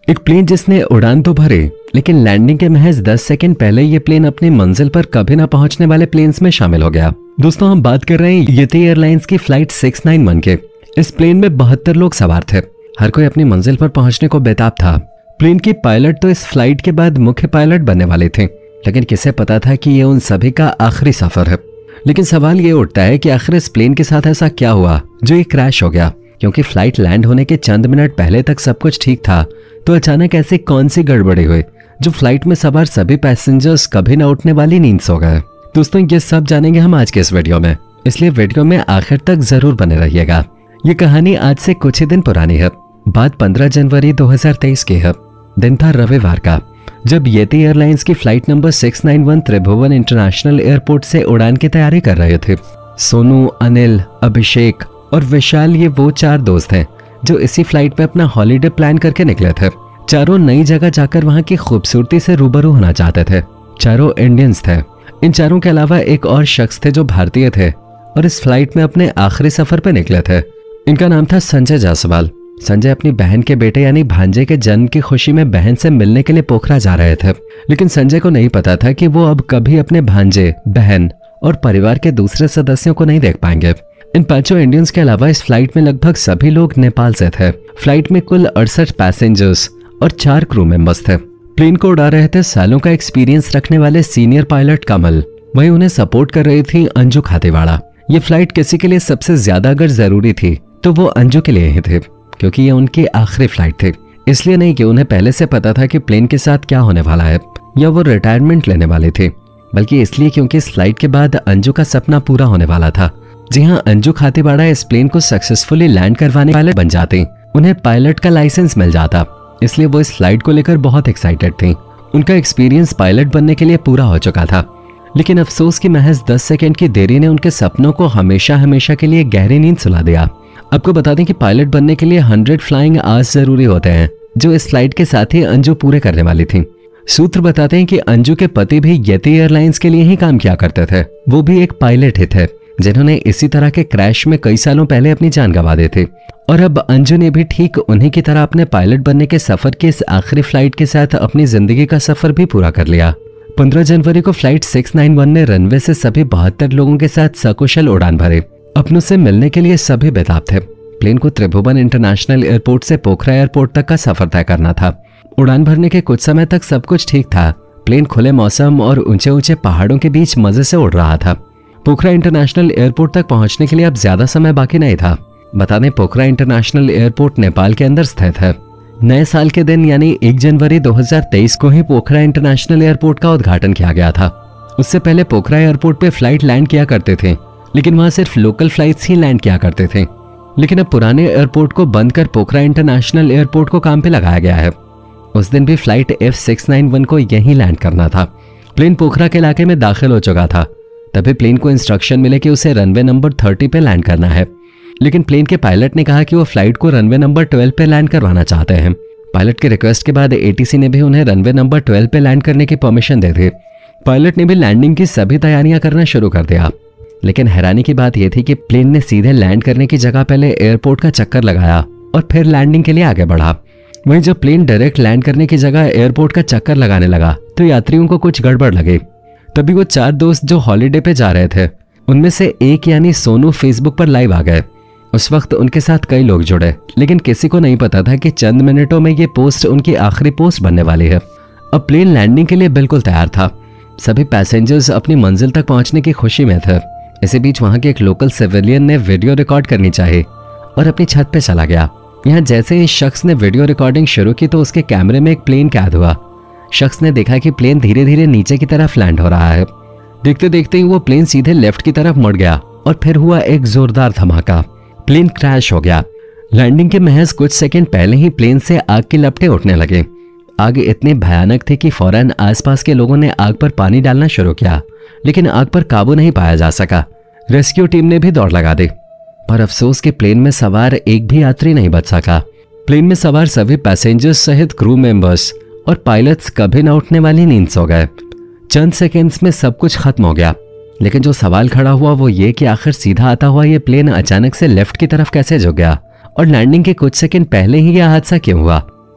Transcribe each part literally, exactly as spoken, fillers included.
एक प्लेन जिसने उड़ान तो भरी, लेकिन लैंडिंग के महज दस सेकंड पहले ये प्लेन अपनी मंजिल पर कभी ना पहुंचने वाले प्लेन्स में शामिल हो गया। दोस्तों, हम बात कर रहे हैं येती एयरलाइंस की फ्लाइट सिक्स नाइन वन के। इस प्लेन में बहत्तर लोग सवार थे। हर कोई अपनी मंजिल पर पहुंचने को बेताब था। प्लेन की पायलट तो इस फ्लाइट के बाद मुख्य पायलट बनने वाले थे, लेकिन किसे पता था कि ये उन सभी का आखिरी सफर है। लेकिन सवाल ये उठता है कि आखिर इस प्लेन के साथ ऐसा क्या हुआ जो ये क्रैश हो गया? क्योंकि फ्लाइट लैंड होने के चंद मिनट पहले तक सब कुछ ठीक था, तो अचानक ऐसी कौन सी गड़बड़ी हुई जो फ्लाइट में सवार सभी पैसेंजर्स कभी न उठने वाली नींद सो गए? दोस्तों, ये सब जानेंगे हम आज के इस वीडियो में, इसलिए वीडियो में आखिर तक जरूर बने रहिएगा। ये कहानी आज से कुछ ही दिन पुरानी है। बात पंद्रह जनवरी दो हज़ार तेईस की है। दिन था रविवार का, जब येती एयरलाइंस की flight number six nine one Tribhuvan international airport से उड़ान की तैयारी कर रहे थे। सोनू, अनिल, अभिषेक और विशाल ये वो चार दोस्त हैं जो इसी फ्लाइट में अपना हॉलीडे प्लान करके निकले थे। चारों नई जगह जाकर वहां की खूबसूरती से रूबरू होना चाहते थे। चारों इंडियंस थे। इन चारों के अलावा एक और शख्स थे जो भारतीय थे और इस फ्लाइट में अपने आखिरी सफर पे निकले थे। इनका नाम था संजय जायसवाल। संजय अपनी बहन के बेटे यानी भांजे के जन्म की खुशी में बहन से मिलने के लिए पोखरा जा रहे थे, लेकिन संजय को नहीं पता था कि वो अब कभी अपने भांजे, बहन और परिवार के दूसरे सदस्यों को नहीं देख पाएंगे। इन पांचों इंडियंस के अलावा इस फ्लाइट में लगभग सभी लोग नेपाल से थे। फ्लाइट में कुल अड़सठ पैसेंजर्स और चार क्रू मेंबर्स थे। प्लेन को उड़ा रहे थे सालों का एक्सपीरियंस रखने वाले सीनियर पायलट कमल। वहीं उन्हें सपोर्ट कर रही थी अंजू खातेवाड़ा। ये फ्लाइट किसी के लिए सबसे ज्यादा अगर जरूरी थी तो वो अंजू के लिए ही थे, क्योंकि ये उनकी आखिरी फ्लाइट थी। इसलिए नहीं कि उन्हें पहले से पता था कि प्लेन के साथ क्या होने वाला है या वो रिटायरमेंट लेने वाले थे, बल्कि इसलिए क्योंकि इस फ्लाइट के बाद अंजू का सपना पूरा होने वाला था। जी हाँ, अंजू खातेवाड़ा इस प्लेन को सक्सेसफुली लैंड करवाने वाले बन जाते, उन्हें पायलट का लाइसेंस मिल जाता। इसलिए वो इस फ्लाइट को लेकर बहुत एक्साइटेड थी। उनका एक्सपीरियंस पायलट बनने के लिए पूरा हो चुका था, लेकिन अफसोस कि महज दस सेकंड की देरी ने उनके सपनों को हमेशा हमेशा के लिए गहरी नींद सुला दिया। आपको बता दें कि पायलट बनने के लिए हंड्रेड फ्लाइंग आवर्स जरूरी होते हैं, जो इस फ्लाइट के साथ ही अंजू पूरे करने वाली थी। सूत्र बताते हैं कि अंजू के पति भी येती एयरलाइंस के लिए ही काम किया करते थे। वो भी एक पायलट ही थे जिन्होंने इसी तरह के क्रैश में कई सालों पहले अपनी जान गंवा दी थी। और अब अंजू ने भी ठीक उन्हीं की तरह अपने पायलट बनने के सफर के इस आखिरी फ्लाइट के साथ अपनी जिंदगी का सफर भी पूरा कर लिया। पंद्रह जनवरी को फ्लाइट सिक्स नाइन वन ने रनवे से सभी बहत्तर लोगों के साथ सकुशल उड़ान भरे। अपनों से मिलने के लिए सभी बेताब थे। प्लेन को त्रिभुवन इंटरनेशनल एयरपोर्ट से पोखरा एयरपोर्ट तक का सफर तय करना था। उड़ान भरने के कुछ समय तक सब कुछ ठीक था। प्लेन खुले मौसम और ऊंचे ऊंचे पहाड़ों के बीच मजे से उड़ रहा था। पोखरा इंटरनेशनल एयरपोर्ट तक पहुंचने के लिए अब ज्यादा समय बाकी नहीं था। बता दें, पोखरा इंटरनेशनल एयरपोर्ट नेपाल के अंदर स्थित है। नए साल के दिन यानी एक जनवरी दो हज़ार तेईस को ही पोखरा इंटरनेशनल एयरपोर्ट का उद्घाटन किया गया था। उससे पहले पोखरा एयरपोर्ट पे फ्लाइट लैंड किया करते थे, लेकिन वहां सिर्फ लोकल फ्लाइट्स ही लैंड किया करते थे। लेकिन अब पुराने एयरपोर्ट को बंद कर पोखरा इंटरनेशनल एयरपोर्ट को काम पे लगाया गया है। उस दिन भी flight F six nine one को यहीं लैंड करना था। प्लेन पोखरा के इलाके में दाखिल हो चुका था। तभी प्लेन को इंस्ट्रक्शन मिले कि उसे रनवे नंबर थर्टी पे लैंड करना है, लेकिन प्लेन के पायलट ने कहा कि वो फ्लाइट को रनवे नंबर ट्वेल्व पे लैंड करवाना चाहते हैं। पायलट के रिक्वेस्ट के बाद एटीसी ने भी उन्हें रनवे नंबर ट्वेल्व पे लैंड करने की परमिशन दे दी। पायलट ने भी लैंडिंग की सभी तैयारियां करना शुरू कर दिया। लेकिन हैरानी की बात यह थी कि प्लेन ने सीधे लैंड करने की जगह पहले एयरपोर्ट का चक्कर लगाया और फिर लैंडिंग के लिए आगे बढ़ा। वहीं जब प्लेन डायरेक्ट लैंड करने की जगह एयरपोर्ट का चक्कर लगाने लगा तो यात्रियों को कुछ गड़बड़ लगी। तभी वो चार दोस्त जो हॉलीडे पे जा रहे थे, उनमें से एक यानी सोनू फेसबुक पर लाइव आ गए। उस वक्त उनके साथ कई लोग जुड़े, लेकिन किसी को नहीं पता था कि चंद मिनटों में ये पोस्ट उनकी आखिरी पोस्ट बनने वाली है। अब प्लेन लैंडिंग के लिए बिल्कुल तैयार था। सभी पैसेंजर्स अपनी मंजिल तक पहुंचने की खुशी में थे। इसी बीच वहां के एक लोकल सिविलियन ने वीडियो रिकॉर्ड करनी चाहिए और अपनी छत पे चला गया। यहाँ जैसे ही शख्स ने वीडियो रिकॉर्डिंग शुरू की तो उसके कैमरे में एक प्लेन कैद हुआ। शख्स ने देखा कि प्लेन धीरे धीरे नीचे की तरफ लैंड हो रहा है। देखते देखते ही वो प्लेन सीधे लेफ्ट की तरफ मुड़ गया और फिर हुआ एक जोरदार धमाका। प्लेन क्रैश हो गया। लैंडिंग के महज कुछ सेकंड पहले ही प्लेन से आग की लपटें उठने लगे। आग इतनी भयानक थी कि फौरन आसपास के लोगों ने आग पर पानी डालना शुरू किया, लेकिन आग पर काबू नहीं पाया जा सका। रेस्क्यू टीम ने भी दौड़ लगा दी, पर अफसोस कि प्लेन में सवार एक भी यात्री नहीं बच सका। प्लेन में सवार सभी पैसेंजर्स सहित क्रू मेंबर्स और पायलट्स कभी न उठने वाली नींद सो गए। चंद सेकेंड्स में सब कुछ खत्म हो गया, लेकिन जो सवाल खड़ा हुआ वो ये कि आखिर सीधा आता हुआ ये प्लेन अचानक से लेफ्ट की तरफ कैसे झुक गया और लैंडिंग के कुछ सेकंड पहले ही यह हादसा क्यों हुआ?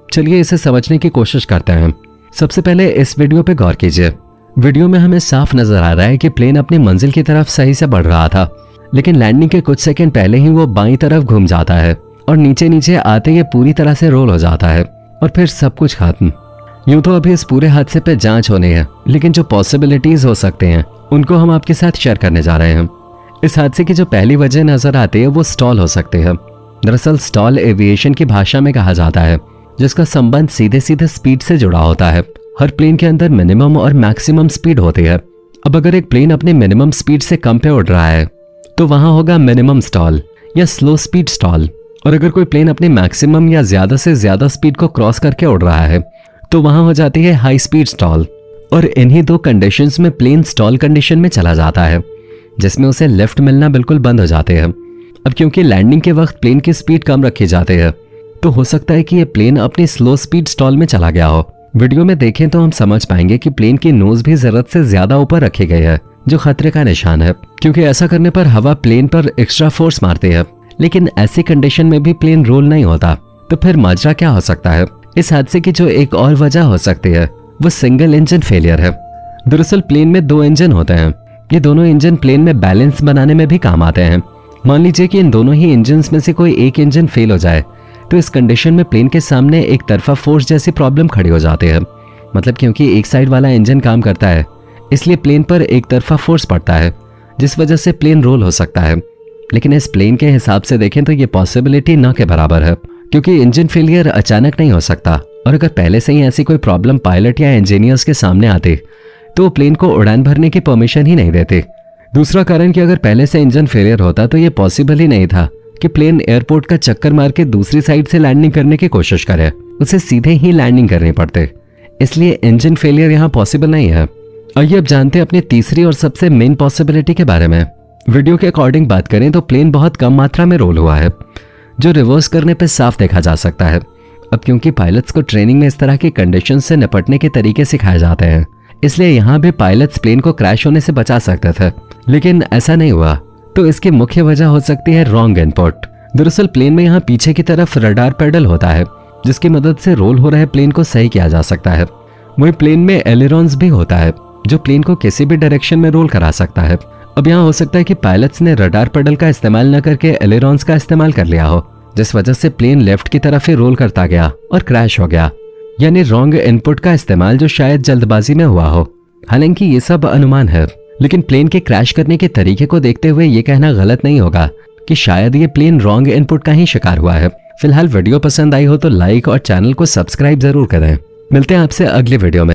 चलिए इसे समझने की कोशिश करते हैं। सबसे पहले इस वीडियो पे गौर कीजिए। वीडियो में हमें साफ नजर आ रहा है कि प्लेन अपनी मंजिल की तरफ सही से बढ़ रहा था, लेकिन लैंडिंग के कुछ सेकंड पहले ही वो बाईं तरफ घूम जाता है और नीचे नीचे आते ही पूरी तरह से रोल हो जाता है और फिर सब कुछ खत्म। यूं तो अभी इस पूरे हादसे पे जांच होनी है, लेकिन जो पॉसिबिलिटीज हो सकते हैं उनको हम आपके साथ शेयर करने जा रहे हैं। इस हादसे की जो पहली वजह नजर आती है वो स्टॉल हो सकते हैं। दरअसल स्टॉल एविएशन की भाषा में कहा जाता है, जिसका संबंध सीधे सीधे स्पीड से जुड़ा होता है। हर प्लेन के अंदर मिनिमम और मैक्सिमम स्पीड होती है। अब अगर एक प्लेन अपने मिनिमम स्पीड से कम पे उड़ रहा है तो वहां होगा मिनिमम स्टॉल या स्लो स्पीड स्टॉल, और अगर कोई प्लेन अपने मैक्सिमम या ज्यादा से ज्यादा स्पीड को क्रॉस करके उड़ रहा है तो वहां हो जाती है हाई स्पीड स्टॉल। और इन्हीं दो कंडीशंस में प्लेन स्टॉल कंडीशन में चला जाता है, जिसमें उसे लिफ्ट मिलना बिल्कुल बंद हो जाते हैं। अब क्योंकि लैंडिंग के वक्त प्लेन की स्पीड कम रखी जाती है, तो हो सकता है कि ये प्लेन अपनी स्लो स्पीड स्टॉल में चला गया हो। वीडियो में देखें तो हम समझ पाएंगे कि प्लेन की नोज भी जरूरत से ज्यादा ऊपर रखी गई है, जो खतरे का निशान है, क्योंकि ऐसा करने पर हवा प्लेन पर एक्स्ट्रा फोर्स मारती है। लेकिन ऐसी कंडीशन में भी प्लेन रोल नहीं होता, तो फिर माजरा क्या हो सकता है? इस हादसे की जो एक और वजह हो सकती है वो सिंगल इंजन फेलियर है। दरअसल प्लेन में दो इंजन होते हैं। ये दोनों इंजन प्लेन में बैलेंस बनाने में भी काम आते हैं। मान लीजिए कि इन दोनों ही इंजन में से कोई एक इंजन फेल हो जाए, तो इस कंडीशन में प्लेन के सामने एक तरफा फोर्स जैसी प्रॉब्लम खड़ी हो जाती है। मतलब क्योंकि एक साइड वाला इंजन काम करता है, इसलिए प्लेन पर एक तरफा फोर्स पड़ता है, जिस वजह से प्लेन रोल हो सकता है। लेकिन इस प्लेन के हिसाब से देखें तो ये पॉसिबिलिटी न के बराबर है, क्योंकि इंजन फेलियर अचानक नहीं हो सकता, और अगर पहले से ही ऐसी कोई प्रॉब्लम पायलट या इंजीनियर्स के सामने आती तो वो प्लेन को उड़ान भरने की परमिशन ही नहीं देते। दूसरा कारण कि अगर पहले से इंजन फेलियर होता तो ये पॉसिबल ही नहीं था कि प्लेन एयरपोर्ट का चक्कर मार के दूसरी साइड से लैंडिंग करने की कोशिश करे, उसे सीधे ही लैंडिंग करनी पड़ते। इसलिए इंजन फेलियर यहाँ पॉसिबल नहीं है। आइए अब जानते हैं अपनी तीसरी और सबसे मेन पॉसिबिलिटी के बारे में। वीडियो के अकॉर्डिंग बात करें तो प्लेन बहुत कम मात्रा में रोल हुआ है, जो रिवर्स करने पे साफ देखा जा सकता है। अब क्योंकि पायलट्स को ट्रेनिंग में इस तरह की कंडीशन से निपटने के तरीके सिखाए जाते हैं, इसलिए यहाँ भी पायलट्स प्लेन को क्रैश होने से बचा सकते थे, लेकिन ऐसा नहीं हुआ। तो इसकी मुख्य वजह हो सकती है रॉन्ग इनपुट। दरअसल प्लेन में यहाँ पीछे की तरफ रडार पेडल होता है, जिसकी मदद से रोल हो रहे प्लेन को सही किया जा सकता है। वही प्लेन में एलेरॉन्स भी होता है, जो प्लेन को किसी भी डायरेक्शन में रोल करा सकता है। अब यहाँ हो सकता है कि पायलट्स ने रडार पेडल का इस्तेमाल न करके एलेरॉन्स का इस्तेमाल कर लिया हो, जिस वजह से प्लेन लेफ्ट की तरफ ही रोल करता गया और क्रैश हो गया। यानी रॉन्ग इनपुट का इस्तेमाल जो शायद जल्दबाजी में हुआ हो। हालांकि ये सब अनुमान है, लेकिन प्लेन के क्रैश करने के तरीके को देखते हुए ये कहना गलत नहीं होगा कि शायद ये प्लेन रॉन्ग इनपुट का ही शिकार हुआ है। फिलहाल वीडियो पसंद आई हो तो लाइक और चैनल को सब्सक्राइब जरूर करें। मिलते हैं आपसे अगले वीडियो में।